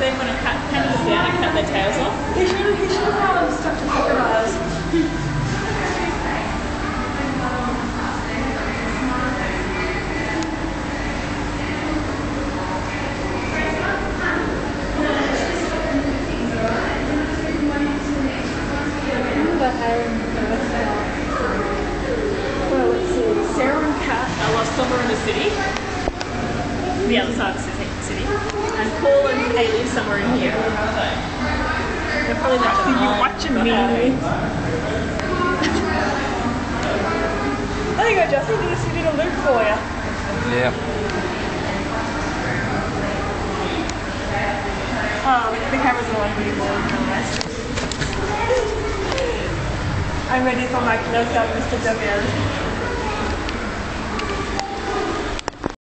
then when a cat comes down and cut their tails off. He should have stuck to crocodiles. Well, let's see. Sarah and Kat I lost somewhere in the city. The other side of the city. And Paul and Kate live somewhere in here. They're probably not Are you watching me? There you go, Justin. You just did a loop for you. Yeah. Oh, the camera's all over you, boy. I'm ready for my close-up, Mr. W.